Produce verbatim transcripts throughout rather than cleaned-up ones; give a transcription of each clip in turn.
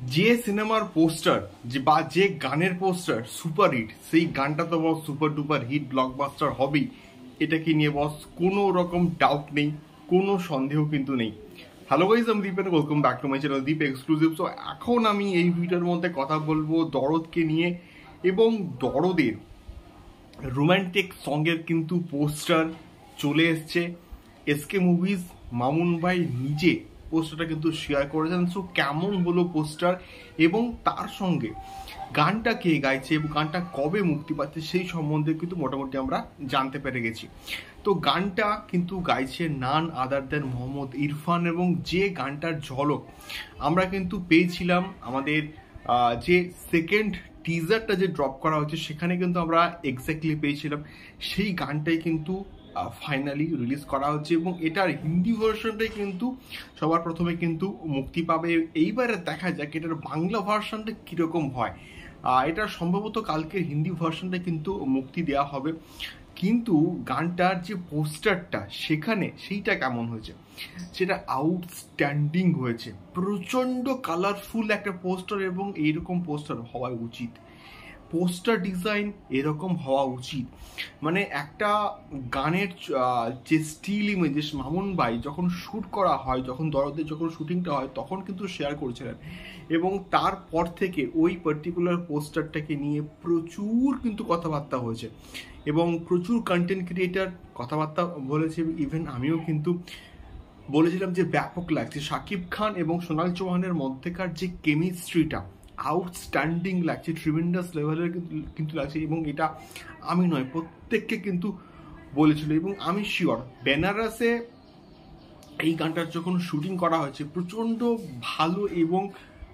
যে সিনেমার পোস্টার যে বা যে গানের পোস্টার সুপার হিট, সেই গানটা তো boss super duper hit blockbuster হবেই। এটাকে নিয়ে বস কোনো রকম ডাউট নেই, কোনো সন্দেহ কিন্তু নেই। হ্যালো গাইস, আমি Deep, welcome back to my channel Deep exclusive. So এখন আমি এই ভিডিওর মধ্যে কথা বলবো দরদকে নিয়ে, এবং দরদের রোমান্টিক সঙ্গের কিন্তু পোস্টার চলে এসছে। এসকে মুভিজ মামুন ভাই নিজে পোস্টারটা কিন্তু শেয়ার করেছেন। সো কেমন হলো পোস্টার এবং তার সঙ্গে গানটা কে গাইছে এবং গানটা কবে মুক্তি পাচ্ছে সেই সম্বন্ধে কিন্তু মোটামুটি আমরা জানতে পেরে গেছি। তো গানটা কিন্তু গাইছে নান আদার দেন মোহাম্মদ ইরফান, এবং যে গানটার ঝলক আমরা কিন্তু পেয়েছিলাম আমাদের যে সেকেন্ড টিজারটা যে ড্রপ করা হচ্ছে সেখানে কিন্তু আমরা এক্স্যাক্টলি পেয়েছিলাম। সেই গানটাই কিন্তু ফাইনালি রিলিজ করা হচ্ছে, এবং এটার হিন্দি ভার্সনটাই কিন্তু সবার প্রথমে কিন্তু মুক্তি পাবে। এইবারে দেখা যাক এটার বাংলা ভার্সনটা কীরকম হয়। এটা সম্ভবত কালকের হিন্দি ভার্সনটা কিন্তু মুক্তি দেওয়া হবে, কিন্তু গানটার যে পোস্টারটা সেখানে সেইটা কেমন হয়েছে, সেটা আউটস্ট্যান্ডিং হয়েছে। প্রচণ্ড কালারফুল একটা পোস্টার, এবং এইরকম পোস্টার হওয়া উচিত। পোস্টার ডিজাইন এরকম হওয়া উচিত। মানে একটা গানের যে স্টিল ইমেজেস মামুন ভাই যখন শ্যুট করা হয়, যখন দরদের যখন শুটিংটা হয় তখন কিন্তু শেয়ার করেছিলেন, এবং তারপর থেকে ওই পার্টিকুলার পোস্টারটাকে নিয়ে প্রচুর কিন্তু কথাবার্তা হয়েছে, এবং প্রচুর কন্টেন্ট ক্রিয়েটার কথাবার্তা বলেছে। ইভেন আমিও কিন্তু বলেছিলাম যে ব্যাপক লাগছে। শাকিব খান এবং সোনাল চৌহানের মধ্যেকার যে কেমিস্ট্রিটা আউটস্ট্যান্ডিং লাগছে, ট্রিমেন্ডাস লেভেলের কিন্তু লাগছে, এবং এটা আমি নয় প্রত্যেককে কিন্তু বলেছিল। এবং আমি শিওর বেনারসে এই গানটার যখন শুটিং করা হয়েছে প্রচণ্ড ভালো এবং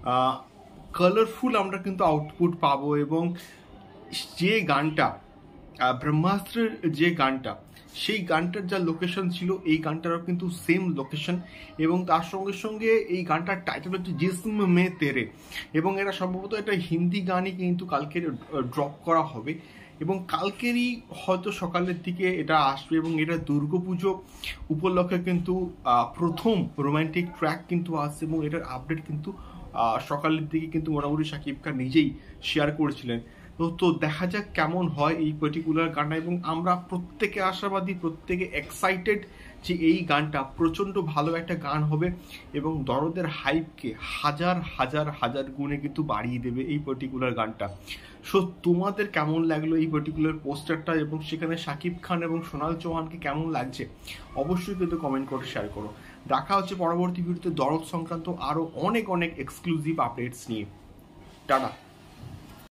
কালারফুল আমরা কিন্তু আউটপুট পাবো। এবং যে গানটা ব্রহ্মাস্ত্রের যে গানটা, সেই গানটার যা লোকেশন ছিল এই গানটারও কিন্তু সেম লোকেশন, এবং তার সঙ্গে সঙ্গে এই গানটার টাইটেল হচ্ছে জিস্ম মে তেরে, এবং এটা সম্ভবত এটা হিন্দি গানই কিন্তু কালকে ড্রপ করা হবে, এবং কালকেরই হয়তো সকালের দিকে এটা আসবে। এবং এটা দুর্গাপুজো উপলক্ষে কিন্তু প্রথম রোমান্টিক ট্র্যাক কিন্তু আসছে, এবং এটার আপডেট কিন্তু সকালের দিকে কিন্তু মোটামুটি শাকিব খান নিজেই শেয়ার করেছিলেন। তো তো দেখা যাক কেমন হয় এই পার্টিকুলার গানটা, এবং আমরা প্রত্যেকে আশাবাদী, প্রত্যেকে এক্সাইটেড যে এই গানটা প্রচণ্ড ভালো একটা গান হবে, এবং দরদের হাইপকে হাজার হাজার হাজার গুণে কিন্তু বাড়িয়ে দেবে এই পার্টিকুলার গানটা। সো তোমাদের কেমন লাগলো এই পার্টিকুলার পোস্টারটা, এবং সেখানে শাকিব খান এবং সোনাল চৌহানকে কেমন লাগছে অবশ্যই কিন্তু কমেন্ট করে শেয়ার করো। দেখা হচ্ছে পরবর্তী ভিডিওতে দরদ সংক্রান্ত আরও অনেক অনেক এক্সক্লুসিভ আপডেটস নিয়ে। টাটা।